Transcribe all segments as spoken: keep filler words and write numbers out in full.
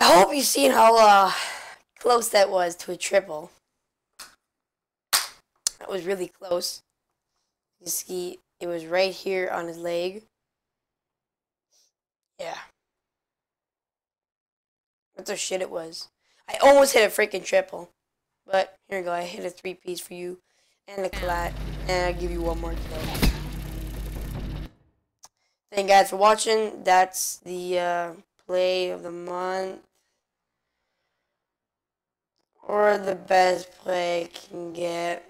I hope you've seen how uh, close that was to a triple. That was really close. You see, it was right here on his leg. Yeah. That's how shit it was. I almost hit a freaking triple. But here we go. I hit a three piece for you and a collat. And I'll give you one more kill. Thank you guys for watching. That's the uh, play of the month. Or the best play I can get.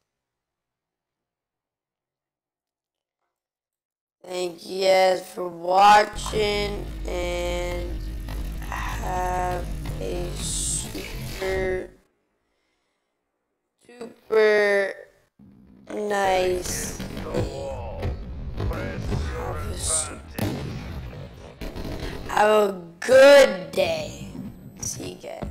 Thank you guys for watching. And have a super, super nice day. Have a good day. See you guys.